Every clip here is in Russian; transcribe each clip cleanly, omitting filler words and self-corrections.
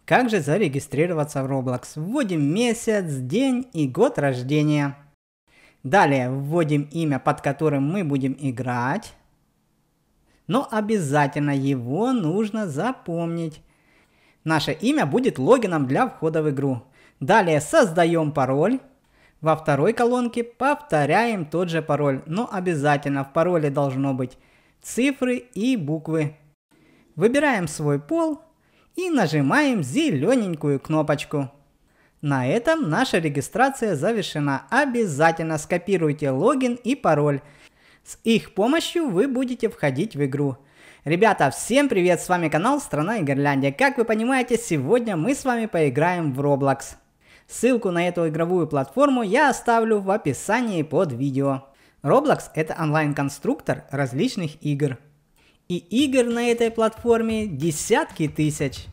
Как же зарегистрироваться в Roblox? Вводим месяц, день и год рождения. Далее вводим имя, под которым мы будем играть. Но обязательно его нужно запомнить. Наше имя будет логином для входа в игру. Далее создаем пароль. Во второй колонке повторяем тот же пароль. Но обязательно в пароле должно быть цифры и буквы. Выбираем свой пол и нажимаем зелененькую кнопочку. На этом наша регистрация завершена. Обязательно скопируйте логин и пароль. С их помощью вы будете входить в игру. Ребята, всем привет, с вами канал Страна Игорляндия. Как вы понимаете, сегодня мы с вами поиграем в Roblox. Ссылку на эту игровую платформу я оставлю в описании под видео. Roblox — это онлайн-конструктор различных игр. И игр на этой платформе десятки тысяч.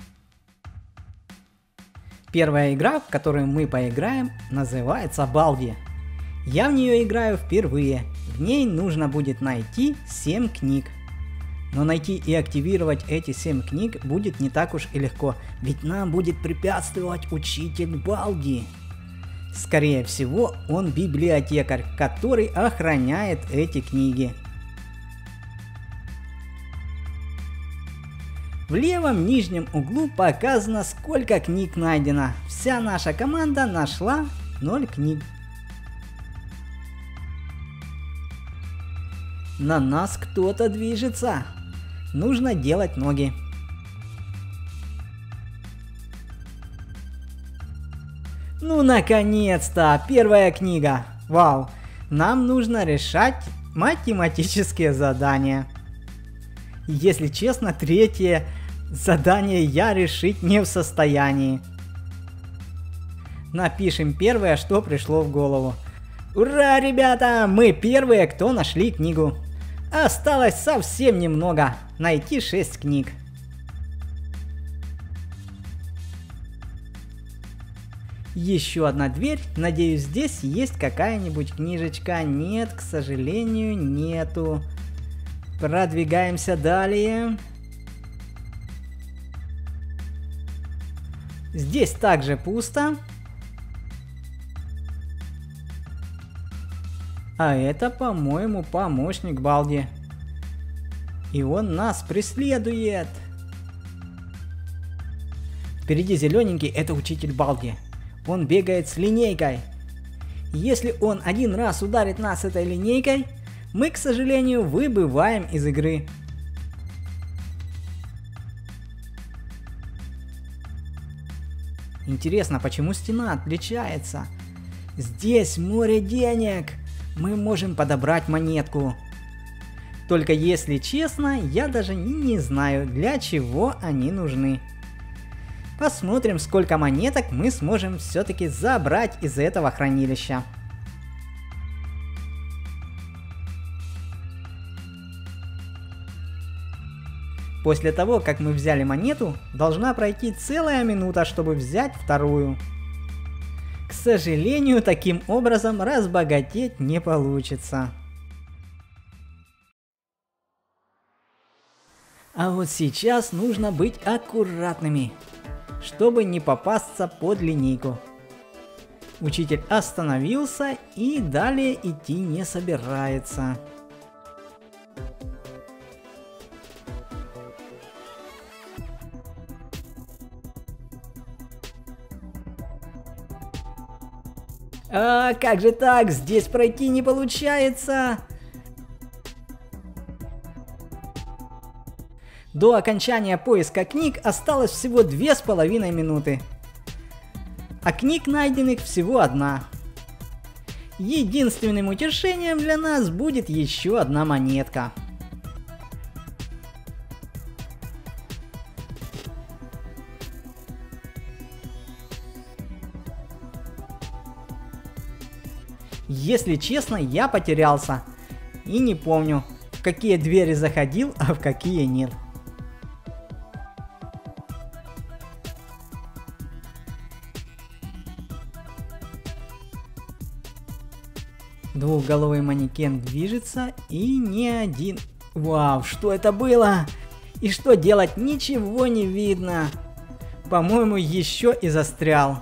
Первая игра, в которую мы поиграем, называется Baldi. Я в нее играю впервые. В ней нужно будет найти 7 книг. Но найти и активировать эти 7 книг будет не так уж и легко, ведь нам будет препятствовать учитель Балди. Скорее всего, он библиотекарь, который охраняет эти книги. В левом нижнем углу показано, сколько книг найдено. Вся наша команда нашла 0 книг. На нас кто-то движется. Нужно делать ноги. Ну, наконец-то! Первая книга. Вау! Нам нужно решать математические задания. Если честно, третье задание я решить не в состоянии. Напишем первое, что пришло в голову. Ура, ребята! Мы первые, кто нашли книгу. Осталось совсем немного. Найти 6 книг. Еще одна дверь. Надеюсь, здесь есть какая-нибудь книжечка. Нет, к сожалению, нету. Продвигаемся далее. Здесь также пусто. А это, по-моему, помощник Балди. И он нас преследует. Впереди зелененький — это учитель Балди. Он бегает с линейкой. Если он один раз ударит нас этой линейкой, мы, к сожалению, выбываем из игры. Интересно, почему стена отличается? Здесь море денег. Мы можем подобрать монетку. Только если честно, я даже не знаю, для чего они нужны. Посмотрим, сколько монеток мы сможем все-таки забрать из этого хранилища. После того, как мы взяли монету, должна пройти целая минута, чтобы взять вторую. К сожалению, таким образом разбогатеть не получится. А вот сейчас нужно быть аккуратными, чтобы не попасться под линейку. Учитель остановился и далее идти не собирается. А как же так? Здесь пройти не получается. До окончания поиска книг осталось всего 2,5 минуты. А книг найденных всего 1. Единственным утешением для нас будет еще 1 монетка. Если честно, я потерялся и не помню, в какие двери заходил, а в какие нет. Двухголовый манекен движется и не один. Вау, что это было? И что делать? Ничего не видно. По-моему, еще и застрял.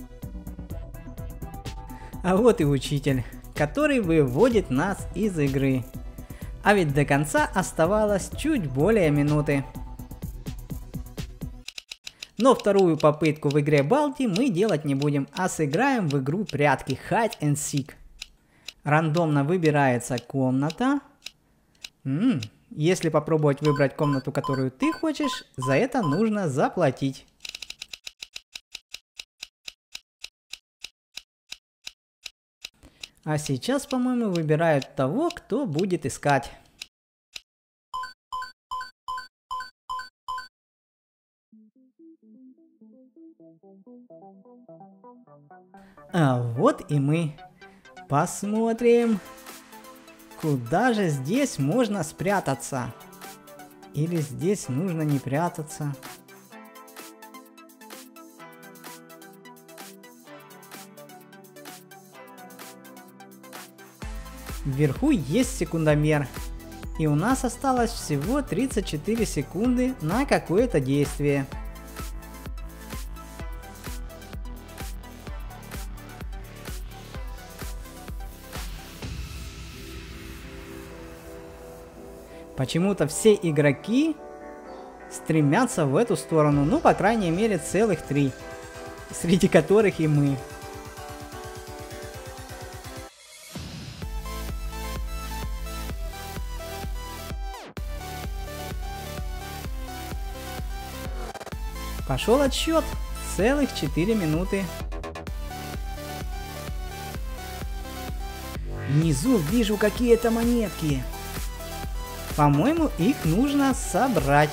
А вот и учитель, который выводит нас из игры. А ведь до конца оставалось чуть более минуты. Но вторую попытку в игре Baldi мы делать не будем, а сыграем в игру прятки Hide and Seek. Рандомно выбирается комната. Если попробовать выбрать комнату, которую ты хочешь, за это нужно заплатить. А сейчас, по-моему, выбирают того, кто будет искать. А вот и мы. Посмотрим, куда же здесь можно спрятаться. Или здесь нужно не прятаться. Вверху есть секундомер. И у нас осталось всего 34 секунды на какое-то действие. Почему-то все игроки стремятся в эту сторону, ну, по крайней мере, целых 3, среди которых и мы. Пошел отсчет, целых 4 минуты. Внизу вижу какие-то монетки. По-моему, их нужно собрать.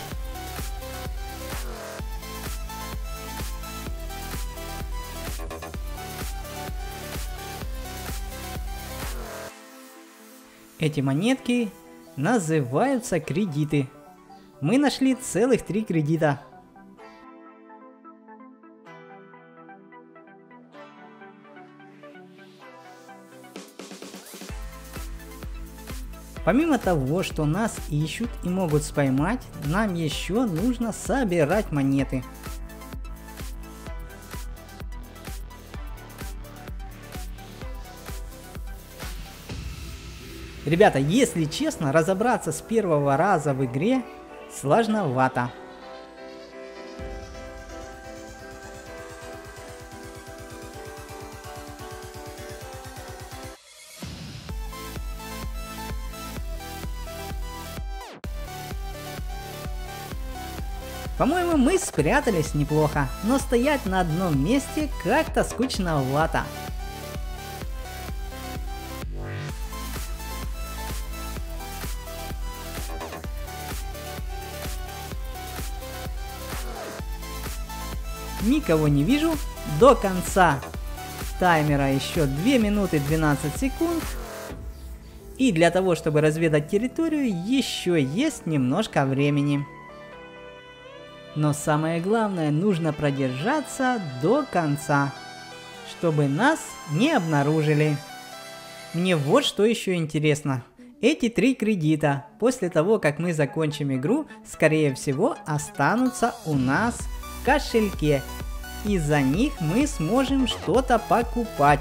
Эти монетки называются кредиты. Мы нашли целых 3 кредита. Помимо того, что нас ищут и могут споймать, нам еще нужно собирать монеты. Ребята, если честно, разобраться с первого раза в игре сложновато. По-моему, мы спрятались неплохо, но стоять на одном месте как-то скучновато. Никого не вижу. До конца таймера еще 2 минуты 12 секунд. И для того, чтобы разведать территорию, еще есть немножко времени. Но самое главное, нужно продержаться до конца, чтобы нас не обнаружили. Мне вот что еще интересно. Эти 3 кредита, после того, как мы закончим игру, скорее всего, останутся у нас в кошельке. И за них мы сможем что-то покупать.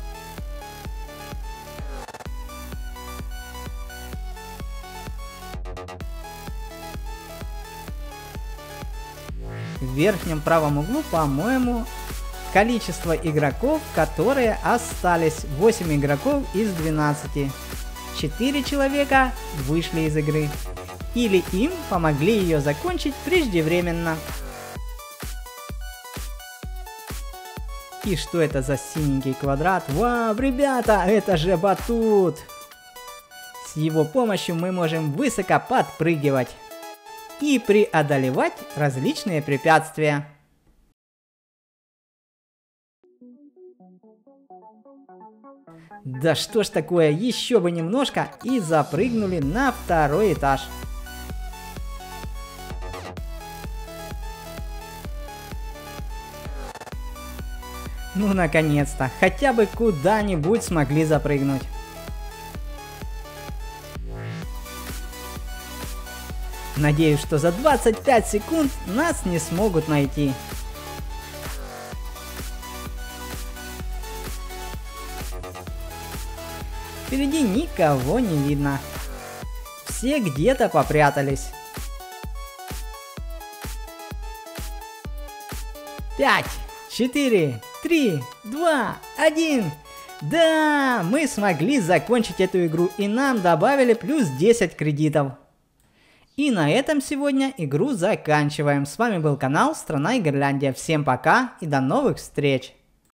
В верхнем правом углу, по-моему, количество игроков, которые остались. 8 игроков из 12. 4 человека вышли из игры. Или им помогли ее закончить преждевременно. И что это за синенький квадрат? Вау, ребята, это же батут! С его помощью мы можем высоко подпрыгивать и преодолевать различные препятствия. Да что ж такое, еще бы немножко и запрыгнули на 2-й этаж. Ну наконец-то, хотя бы куда-нибудь смогли запрыгнуть. Надеюсь, что за 25 секунд нас не смогут найти. Впереди никого не видно. Все где-то попрятались. 5, 4, 3, 2, 1. Да, мы смогли закончить эту игру, и нам добавили плюс 10 кредитов. И на этом сегодня игру заканчиваем. С вами был канал Страна Игрляндия. Всем пока и до новых встреч!